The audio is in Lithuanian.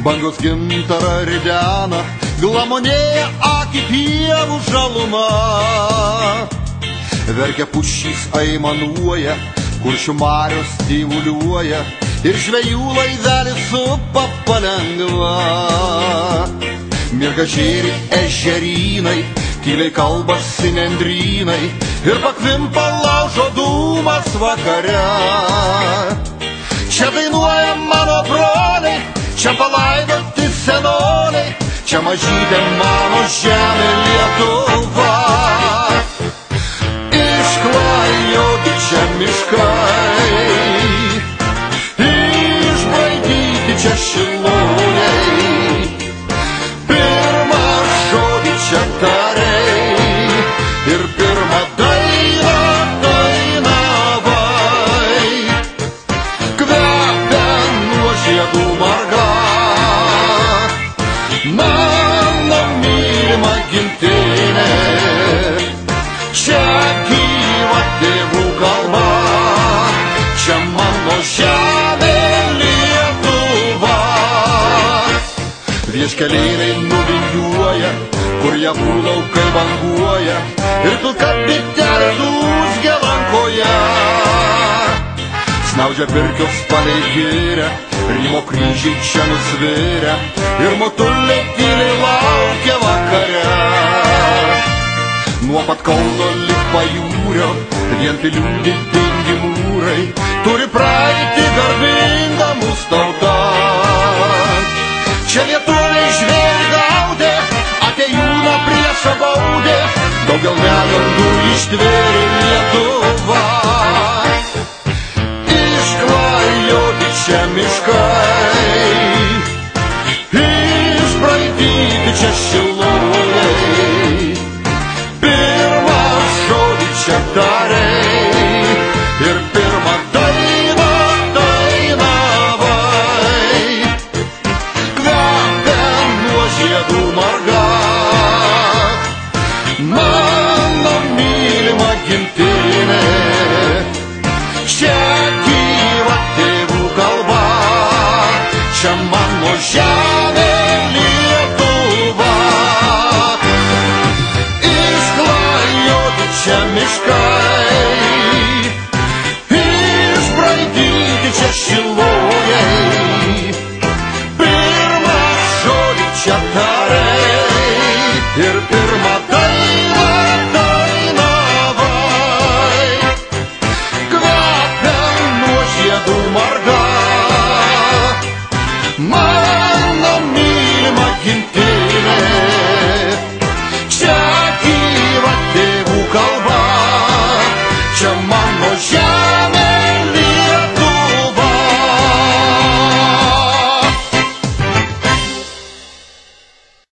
Bangos gintara ridena, glamonėja akį pievų žaluma. Verkia pušys aimanuoja, kuršių marios tyvuliuoja, ir žvejų laivelis supa palengva. Mirga žėri ežerynai, tyliai kalbasi nendrynai, ir pakvimpa laužo dūmas vakare. Čia dainuoja mano broliai, čia palaidoti senoliai, čia mažytė mano žemė Lietuva. Išklajoti čia miškai, išbraidyti čia šilūniai, pirmą žodį čia tarei ir pirmą dainą dainavai. Kvepia nuo žiedų marga mano mylima gimtinė, čia gyva tėvų kalba, čia mano žemė Lietuva. Vieškelėliai nuvingiuoja, kur javų laukai banguoja, ir pilka bitelė dūzgia lankoje. Snaudžia pirkios palei girią, Rymo kryžiai čia nusviria, ir motuliai tyliai laukia vakare. Nuo pat Kauno lig pajūrio, vien pilių didingi mūrai, turi praeitį garbinga mūsų tauta. Čia lietuviai žvėrį gaudė, atėjūną priešą baudė, daugel negandų ištvėrė Lietuva. Išklajoti čia miškai, išbraidyti čia šilūniai, pirmą žodį čia tarei ir pirmą dainą dainavai. Kvepia nuo žiedų marga mano mylima gimtinė, čia gyva tėvų kalba, čia mano žemė Lietuva. Išklajoti čia miškai, išbraidyti čia šilūniai, pirmą žodį čia tarei ir